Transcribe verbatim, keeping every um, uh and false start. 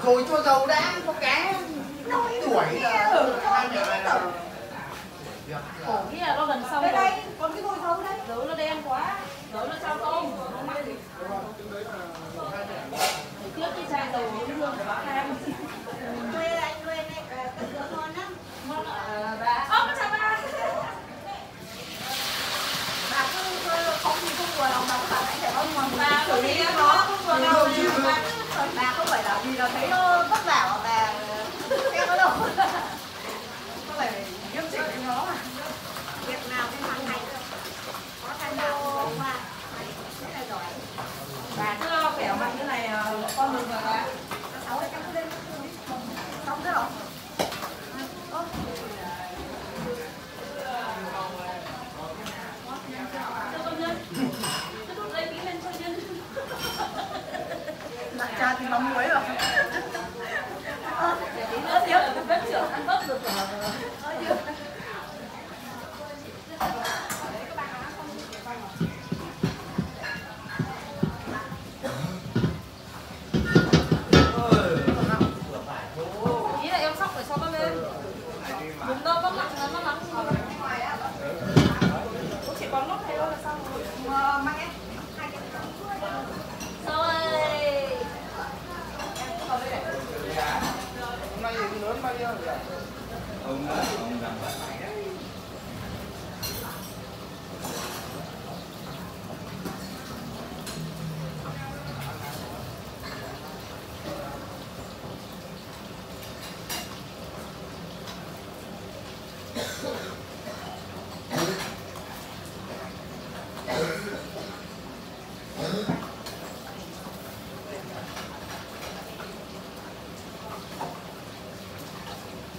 Rồi cho dầu đã, có cá nói đuổi là hai mẹ này là khổ kia nó gần xong đây rồi. đây còn cái nồi thấu đấy, Nấu nó đen quá, nấu nó sao tôm. Trước cái chai dầu hương hương của bác em. quê anh quê này cất rửa ngon lắm. Ngon ạ bà. Ơ chào bà. Bà cứ không thì không vừa lòng bà cứ bảo anh để ông còn Bà xử lý nó không vừa lòng thì bà cứ bà không phải là vì là thấy nó vất vả mà bà theo nó đâu. Có phải nghiêm chỉnh với nó mà. Việc nào cũng hàng ngày có thay nào mà thế này rồi. Bà cứ lo khỏe mạnh như này con mừng rồi bà. Sáu em cứ lên xong rồi. Cha thì mắm muối rồi. Để tí nữa tiếp là bếp trưởng ăn bớt được rồi. Ý là em sóc phải cho nó lên. Đừng đâu bắp lặng nó nó lắng. Chỉ còn lúc này thôi là xong rồi. Mang em. Rồi. hôm nay thì lớn bao nhiêu rồi? Ông ông đang bận. Hãy subscribe cho kênh Ghiền Mì Gõ để không bỏ lỡ